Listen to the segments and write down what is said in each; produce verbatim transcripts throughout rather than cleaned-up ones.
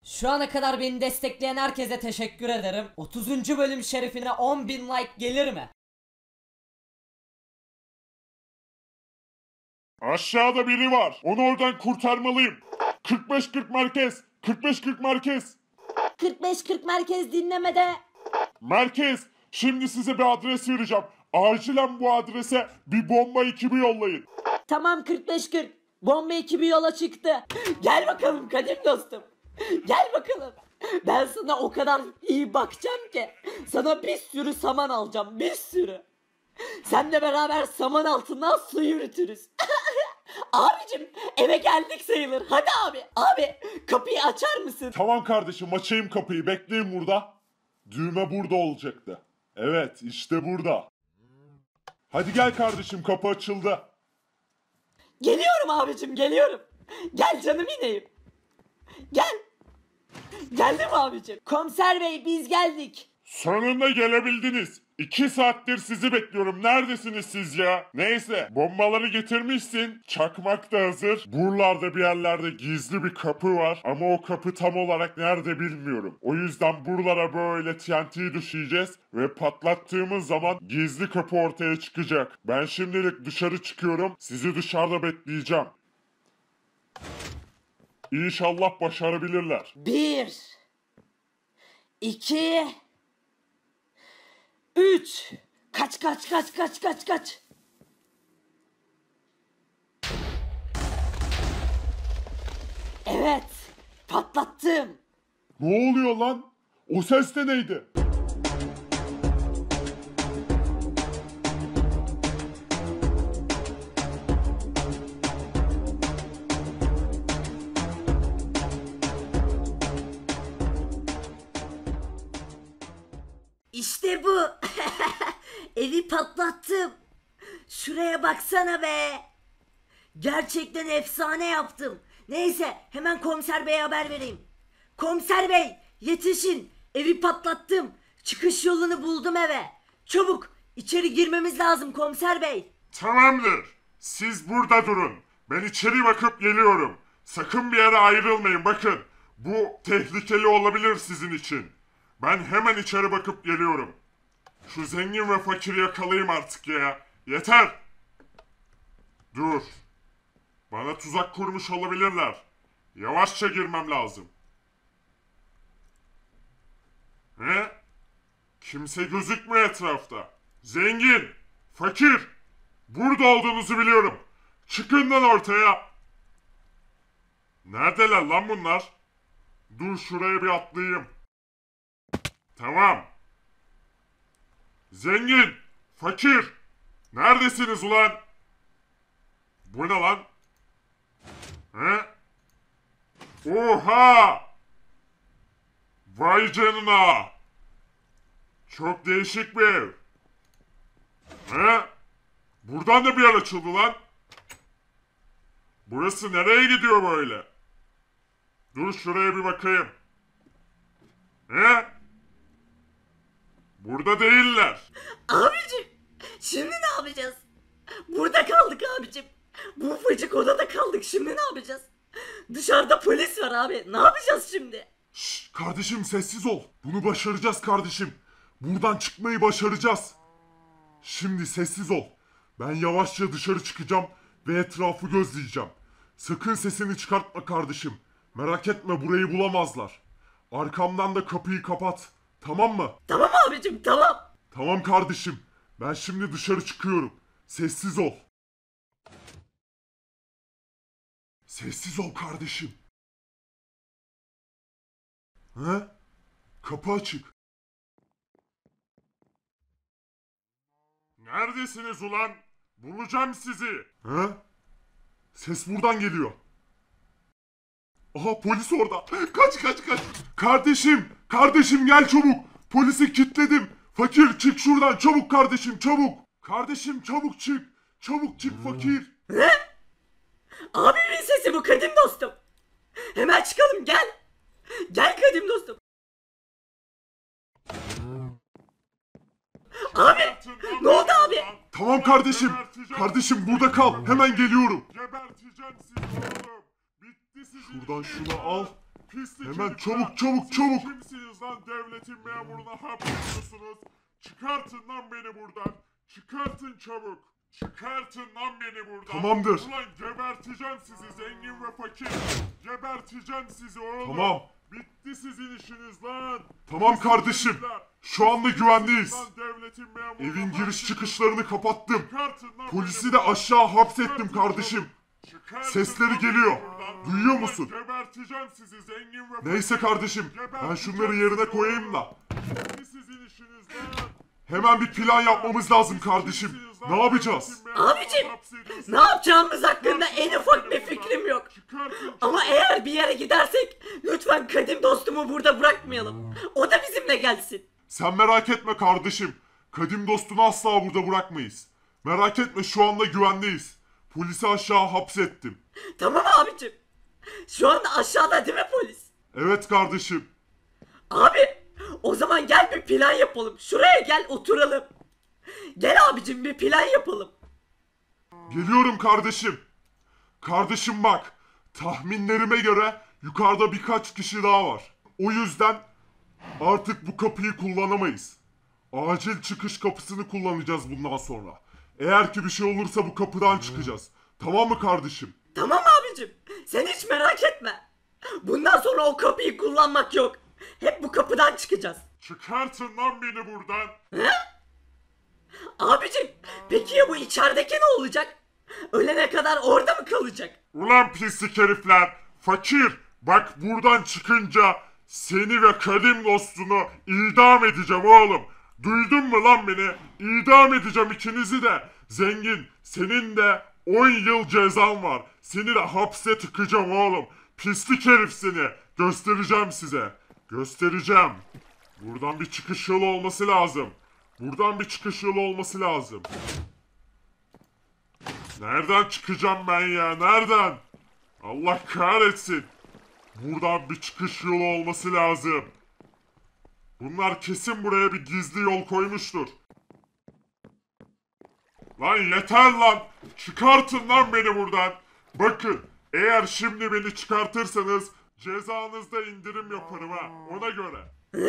Şu ana kadar beni destekleyen herkese teşekkür ederim. otuzuncu bölüm şerefine on bin like gelir mi? Aşağıda biri var. Onu oradan kurtarmalıyım. kırk beş kırk merkez. kırk beş kırk merkez. kırk beş kırk merkez dinlemede. Merkez. Şimdi size bir adres vereceğim. Acilen bu adrese bir bomba ekibi yollayın. Tamam kırk beş kırk. Bomba ekibi yola çıktı. Gel bakalım kadim dostum. Gel bakalım. Ben sana o kadar iyi bakacağım ki. Sana bir sürü saman alacağım. Bir sürü. Seninle beraber saman altından su yürütürüz. Abicim eve geldik sayılır. Hadi abi. Abi kapıyı açar mısın? Tamam kardeşim, açayım kapıyı. Bekleyin burada. Düğme burada olacaktı. Evet, işte burada. Hadi gel kardeşim, kapı açıldı. Geliyorum abicim geliyorum. Gel canım ineyim. Gel. Geldim abicim. Komiser bey biz geldik. Sonunda gelebildiniz. İki saattir sizi bekliyorum. Neredesiniz siz ya? Neyse, bombaları getirmişsin. Çakmak da hazır. Buralarda bir yerlerde gizli bir kapı var. Ama o kapı tam olarak nerede bilmiyorum. O yüzden buralara böyle T N T'yi düşeceğiz. Ve patlattığımız zaman gizli kapı ortaya çıkacak. Ben şimdilik dışarı çıkıyorum. Sizi dışarıda bekleyeceğim. İnşallah başarabilirler. Bir. İki. Üç. Kaç kaç kaç kaç kaç kaç. Evet. Patlattım. Ne oluyor lan? O ses de neydi? İşte bu. Evi patlattım. Şuraya baksana be. Gerçekten efsane yaptım. Neyse hemen komiser beye haber vereyim. Komiser bey yetişin. Evi patlattım. Çıkış yolunu buldum eve. Çabuk içeri girmemiz lazım komiser bey. Tamamdır. Siz burada durun. Ben içeri bakıp geliyorum. Sakın bir yere ayrılmayın, bakın. Bu tehlikeli olabilir sizin için. Ben hemen içeri bakıp geliyorum. Şu zengin ve fakiri yakalayayım artık ya. Yeter. Dur. Bana tuzak kurmuş olabilirler. Yavaşça girmem lazım. He? Kimse gözükmüyor etrafta. Zengin, fakir. Burada olduğunuzu biliyorum. Çıkın lan ortaya. Neredeler lan bunlar? Dur şuraya bir atlayayım. Tamam. Zengin, fakir. Neredesiniz ulan? Bu ne lan? He? Oha! Vay canına! Çok değişik bir ev. He? Buradan da bir yer açıldı lan. Burası nereye gidiyor böyle? Dur şuraya bir bakayım. He? Burada değiller. Abicim şimdi ne yapacağız? Burada kaldık abicim. Bu ufacık odada kaldık, şimdi ne yapacağız? Dışarıda polis var abi, ne yapacağız şimdi? Şşş kardeşim, sessiz ol. Bunu başaracağız kardeşim. Buradan çıkmayı başaracağız. Şimdi sessiz ol. Ben yavaşça dışarı çıkacağım ve etrafı gözleyeceğim. Sakın sesini çıkartma kardeşim. Merak etme, burayı bulamazlar. Arkamdan da kapıyı kapat. Tamam mı? Tamam abicim, tamam. Tamam kardeşim. Ben şimdi dışarı çıkıyorum. Sessiz ol. Sessiz ol kardeşim. He? Kapı açık. Neredesiniz ulan? Bulacağım sizi. He? Ses buradan geliyor. Aha, polis orada. Kaç kaç kaç. Kardeşim, kardeşim gel çabuk. Polisi kilitledim. Fakir çık şuradan çabuk kardeşim, çabuk. Kardeşim çabuk çık. Çabuk çık fakir. Ne? Abimin sesi bu kadim dostum. Hemen çıkalım, gel. Gel kadim dostum. Abi ne oldu abi? Tamam kardeşim. Kardeşim burada kal. Hemen geliyorum. Geberteceğim sizi oğlum. Bitti sizin. Şuradan şunu al. Pislik Hemen herifler. çabuk, çabuk, Siz çabuk. kimsiniz lan devletin memuruna hapsediyorsunuz? Çıkartın lan beni buradan. Çıkartın çabuk. Çıkartın lan beni buradan. Tamamdır. Ulan geberteceğim sizi zengin ve fakir. Geberteceğim sizi oğlum. Tamam. Bitti sizin işiniz lan. Tamam Pislik kardeşim. herifler. Şu anda Siz güvendeyiz. kimsiniz lan devletin memuruna Evin giriş hapsediyorsunuz? çıkışlarını kapattım. Çıkartın lan Polisi beni de buradan. aşağı hapsettim Çıkartın kardeşim. çabuk. Çıkartın Sesleri lan geliyor. beni buradan. Duyuyor Ulan musun? Geberteceğim sizi zengin ve Neyse fakir. kardeşim, ben şunları yerine koyayım da. Bitti sizin işiniz lan. Hemen bir plan yapmamız lazım kardeşim. Ne yapacağız? Abicim, ne yapacağımız hakkında en ufak bir fikrim yok. Ama eğer bir yere gidersek lütfen kadim dostumu burada bırakmayalım. O da bizimle gelsin. Sen merak etme kardeşim. Kadim dostunu asla burada bırakmayız. Merak etme, şu anda güvendeyiz. Polisi aşağı hapsettim. Tamam abicim. Şu anda aşağıda değil mi polis? Evet kardeşim. Abi, o zaman gel bir plan yapalım. Şuraya gel oturalım. Gel abicim bir plan yapalım. Geliyorum kardeşim. Kardeşim bak, tahminlerime göre yukarıda birkaç kişi daha var. O yüzden artık bu kapıyı kullanamayız. Acil çıkış kapısını kullanacağız bundan sonra. Eğer ki bir şey olursa bu kapıdan çıkacağız. Tamam mı kardeşim? Tamam abicim. Sen hiç merak etme. Bundan sonra o kapıyı kullanmak yok. Hep bu kapıdan çıkacağız. Çıkartın lan beni buradan. Abicim, peki ya bu içerideki ne olacak? Ölene kadar orada mı kalacak? Ulan pislik herifler. Fakir. Bak buradan çıkınca seni ve kadim dostunu idam edeceğim oğlum. Duydun mu lan beni? İdam edeceğim ikinizi de. Zengin, senin de on yıl cezan var. Seni de hapse tıkacağım oğlum. Pislik herif seni. Göstereceğim size. Göstereceğim. Buradan bir çıkış yolu olması lazım. Buradan bir çıkış yolu olması lazım. Nereden çıkacağım ben ya? Nereden? Allah kahretsin. Buradan bir çıkış yolu olması lazım. Bunlar kesin buraya bir gizli yol koymuştur. Lan yeter lan. Çıkartın lan beni buradan. Bakın, eğer şimdi beni çıkartırsanız cezanızda indirim yaparım ha. Ona göre.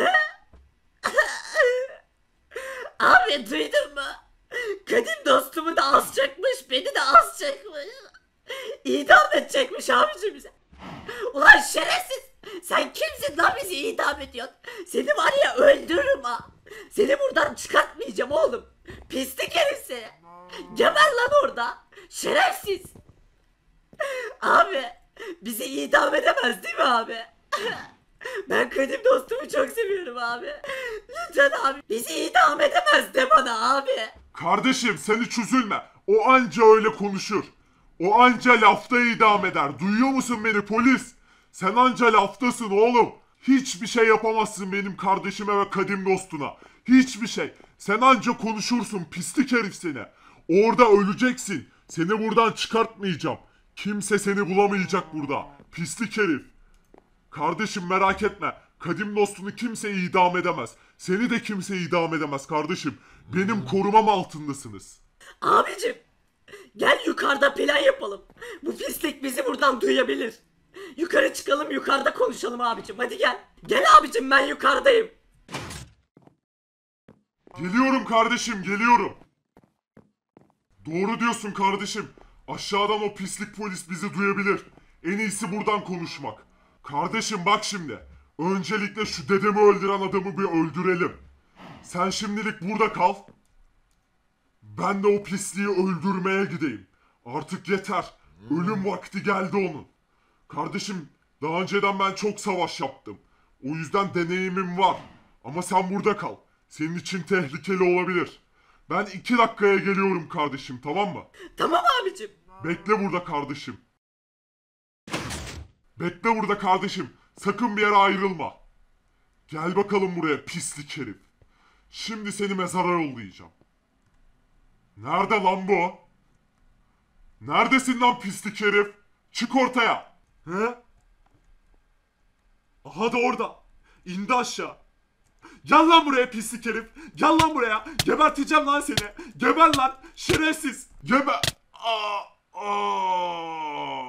Abi duydun mu? Kadim dostumu da asacakmış, beni de asacakmış. İdam edecekmiş abicim bize. Ulan şerefsiz! Sen kimsin lan bizi idam ediyorsun? Seni var ya öldürürüm ha. Seni buradan çıkartmayacağım oğlum. Pislik herif seni. Geber lan orada. Şerefsiz. Abi bizi idam edemez değil mi abi? Ben kadim dostumu çok seviyorum abi. Lütfen abi bizi idam edemez de bana abi. Kardeşim sen hiç üzülme. O anca öyle konuşur. O anca lafta idam eder. Duyuyor musun beni polis? Sen anca laftasın oğlum. Hiçbir şey yapamazsın benim kardeşime ve kadim dostuna. Hiçbir şey. Sen anca konuşursun pislik herif seni. Orada öleceksin. Seni buradan çıkartmayacağım. Kimse seni bulamayacak burada. Pislik herif. Kardeşim merak etme. Kadim dostunu kimse idam edemez. Seni de kimse idam edemez kardeşim. Benim korumam altındasınız. Abicim gel yukarıda plan yapalım. Bu pislik bizi buradan duyabilir. Yukarı çıkalım, yukarıda konuşalım abicim, hadi gel. Gel abicim, ben yukarıdayım. Geliyorum kardeşim, geliyorum. Doğru diyorsun kardeşim. Aşağıdan o pislik polis bizi duyabilir. En iyisi buradan konuşmak. Kardeşim bak şimdi. Öncelikle şu dedemi öldüren adamı bir öldürelim. Sen şimdilik burada kal. Ben de o pisliği öldürmeye gideyim. Artık yeter. Ölüm vakti geldi onun. Kardeşim daha önceden ben çok savaş yaptım. O yüzden deneyimim var. Ama sen burada kal. Senin için tehlikeli olabilir. Ben iki dakikaya geliyorum kardeşim, tamam mı? Tamam abicim. Bekle burada kardeşim. Bekle burada kardeşim. Sakın bir yere ayrılma. Gel bakalım buraya pislik herif. Şimdi seni mezara yollayacağım. Nerede lan bu? Neredesin lan pislik herif? Çık ortaya. He? Aha da orada. İndi aşağı. Gel lan buraya pislik herif. Gel lan buraya. Geberteceğim lan seni. Geber lan. Şerefsiz. Geber. Aa, aa.